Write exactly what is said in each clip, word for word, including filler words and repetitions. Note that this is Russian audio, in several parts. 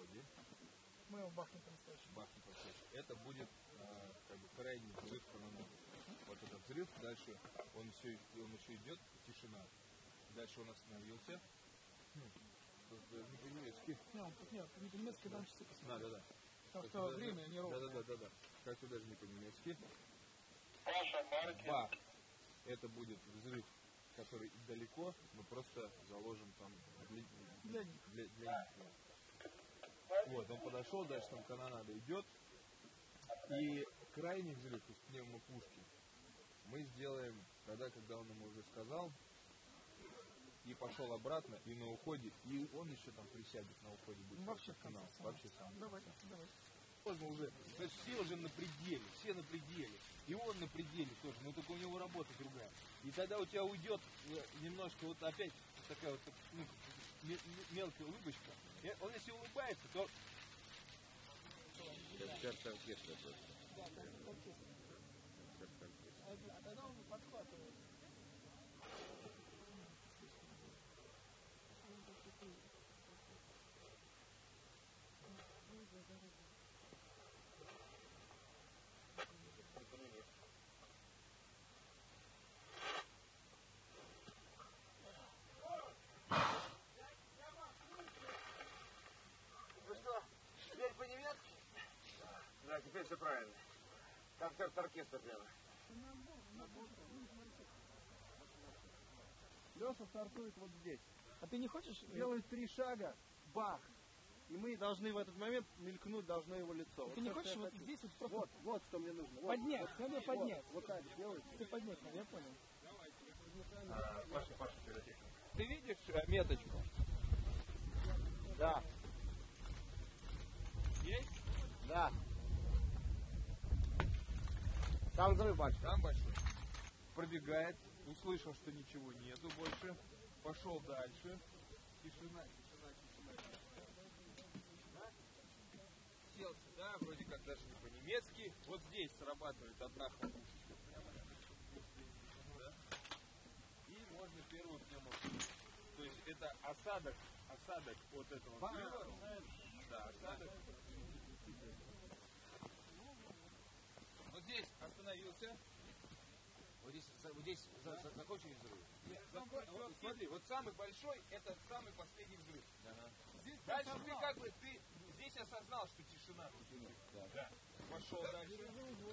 уходе. Мы его бахнем по-настоящему. Бахнем по-настоящему. Это будет э, как бы крайний взрыв канонады. Вот этот взрыв, дальше он, все, он еще идет, тишина. Дальше он остановился. Не по-немецки. Нет, не по-немецки, дам часы посмотреть. Да, да, да. Потому что даже, время не ровно. Да, да, да, да. Как-то даже не по-немецки. Бах! Это будет взрыв, который далеко, мы просто заложим там для, для них. Для, для них. Вот, он подошел, дальше там канонада идет. И крайний взрыв из пневмопушки мы сделаем тогда, когда он ему уже сказал. И пошел обратно, и на уходе, и он еще там присядет на уходе. Будет ну, вообще в конце. Вообще сам. Давай, давай. Поздно уже. То есть все уже на пределе, все на пределе. И он на пределе тоже, но только у него работа другая. И тогда у тебя уйдет немножко вот опять такая вот ну, мелкая улыбочка. И он если улыбается, то... Концерт оркестра тоже. Да, концерт оркестра. А тогда он подхватывает. Да, теперь все правильно. Концерт оркестра прямо. Леша стартует вот здесь. А ты не хочешь? Делает три шага, бах. И мы должны в этот момент мелькнуть, должно его лицо. Ты вот не хочешь вот вот здесь вот просто... Вот, вот что мне нужно. Вот, поднять, вот, надо вот, поднять. Вот, вот так делайте. Ты поднять надо, я понял. А, Паша, Паша, пиротехник. Ты видишь меточку? Да. Есть? Да. Там взрыв большой. Там большой. Пробегает, услышал, что ничего нету больше. Пошел дальше. Тишина, тишина, тишина. Сел сюда, вроде как даже не по-немецки. Вот здесь срабатывает одна хлопушечка. Прямо. Да? И можно первую пневмопушку. То есть это осадок, осадок от этого взрыва. Да, осадок. Вот здесь остановился. Вот здесь, вот здесь Да. за, закончили взрыв? Нет, закон- вот смотри, вот самый большой, это самый последний взрыв. Ага. Здесь ты Дальше ты осознал. как бы, ты здесь осознал, что тишина. Да. Да. Пошел дальше.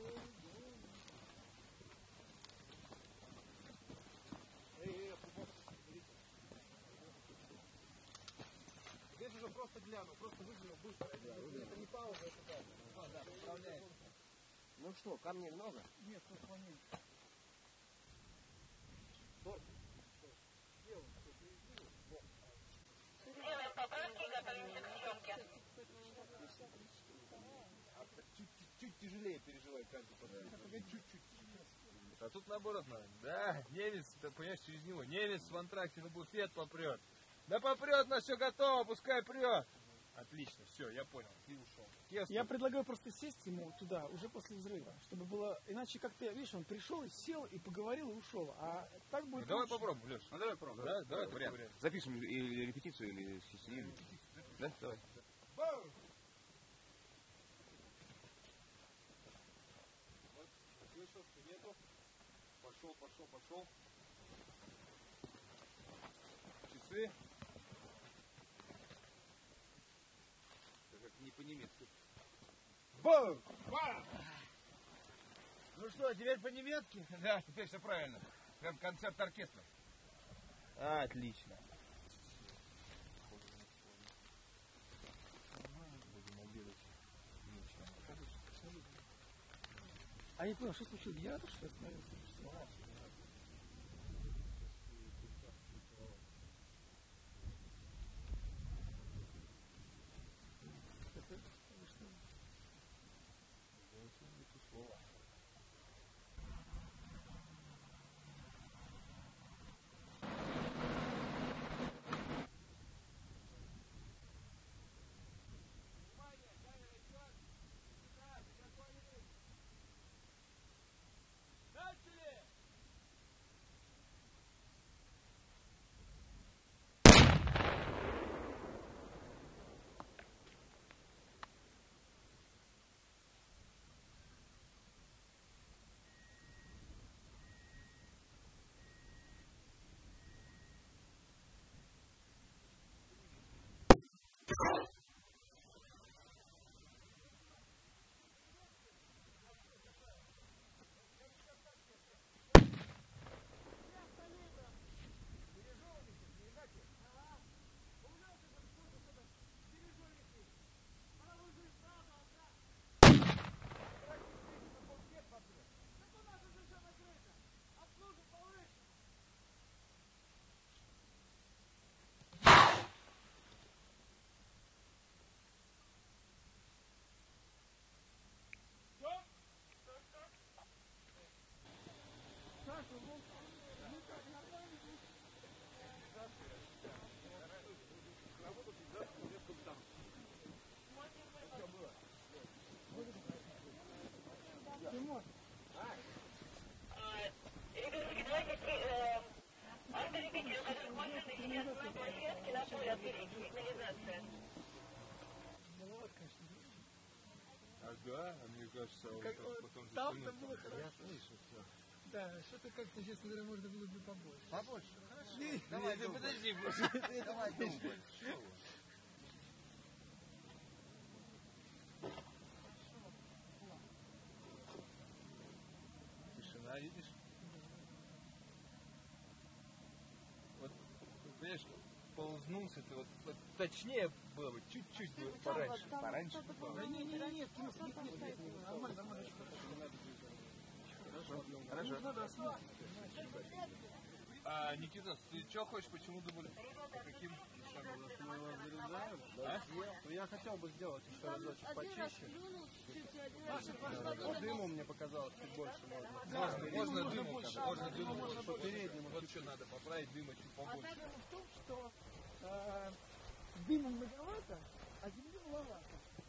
Здесь уже просто глянул, просто выглянул быстро. Это не пауза, это так. А, да, поправляется. Ну что, камней много? Нет, тут поменьше. Делаем поправки и готовимся к съемке. А чуть-чуть тяжелее переживает каждый последний. Чуть-чуть. А тут наоборот надо. Да, немец, ты понимаешь, через него. Немец в антракте на буфет попрет. Да попрет, на все готово, пускай прет. Отлично, все, я понял, ты ушел. Кестер. Я предлагаю просто сесть ему туда, уже после взрыва, чтобы было... Иначе как-то, видишь, он пришел, сел и поговорил, и ушел. А так будет Ну, давай лучше. попробуем, Леш. Ну давай попробуем. Да, давай вариант. вариант. Запишем или репетицию, или сию репетицию. Да? Давай. Вот, слышал, что нету. Пошел, пошел, пошел. Часы. Это как не по-немецки. Бам! Ну что, теперь по-немецки? Да, теперь все правильно. Прям концерт оркестра. Отлично. А я не понял, что случилось? Я что ли остановился? Ребятки, давайте э, автолюбители, у которых машины сейчас на площадке, на поле отберите, сигнализация. Ага, а мне кажется, он Как, так вот, потом же там-то становится. было хорошо. Я слышу все. Да, что-то как-то, честно говоря, можно было бы побольше. Побольше. Хорошо. Нет, Давай, ты дубль. подожди, Давай дубль. Что вы? тишина, видишь? Вот, понимаешь, ползнулся ты, вот, вот точнее было бы, чуть-чуть бы пораньше. Пораньше бы было. Да не, не, не, нет, Кирилл, нет, нет, нет, нет, нормально, нормально, очень хорошо. Хорошо. Не надо осмотреть. А, Никита, ты что хочешь, почему дубль? По каким? Мы его заряжаем. А? Но я хотел бы сделать еще разочек почище. По дыму мне показалось чуть больше можно. Можно, можно можно дыму, больше, можно да, дыму, можно вот, больше. переднему вот что надо поправить, дыма чуть А побольше. проблема в том, что э, дыма многовато, а земли маловато.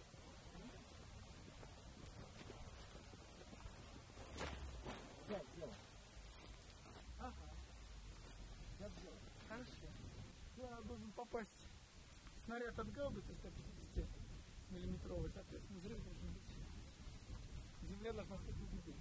Взять, сделай. Ага. Я сделал. Хорошо. Я должен попасть снаряд от гаубицы сто пятьдесят миллиметровый, соответственно, взрыв должен быть. Земля должна стать в глубине.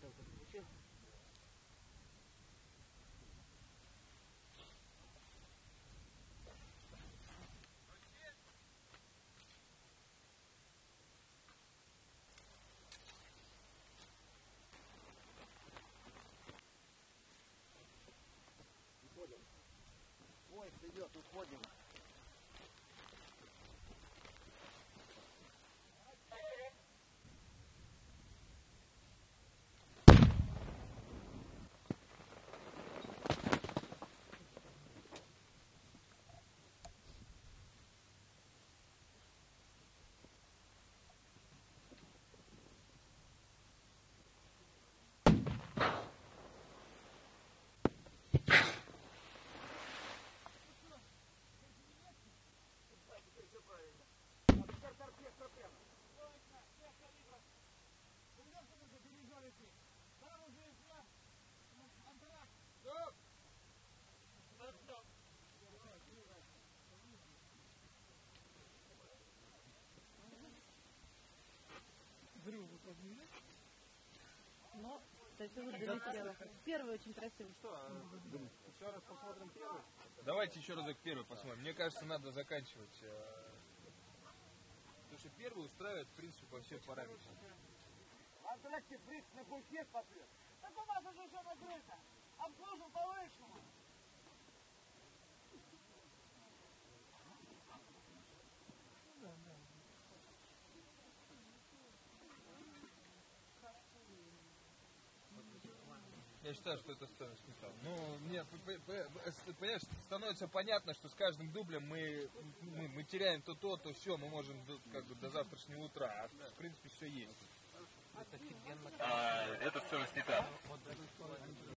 Поезд идет, уходим. Взрыв вы правда не видите? Но, то есть вы долетело. Первый очень красивый. Еще раз посмотрим первый. Давайте еще разок первый посмотрим. Мне кажется, надо заканчивать. э, Потому что первый устраивает, в принципе, по всем параметрам. Антракте приз на букет поплет. Так у нас уже все накрыто. Обслужим по-высшему. Я считаю, что это стоимость металла. Ну, мне, п- п- п- понимаешь, становится понятно, что с каждым дублем мы, мы, мы теряем то то, то все, мы можем до, как бы до завтрашнего утра, а в принципе все есть. Это офигенно. А, это стоимость металла.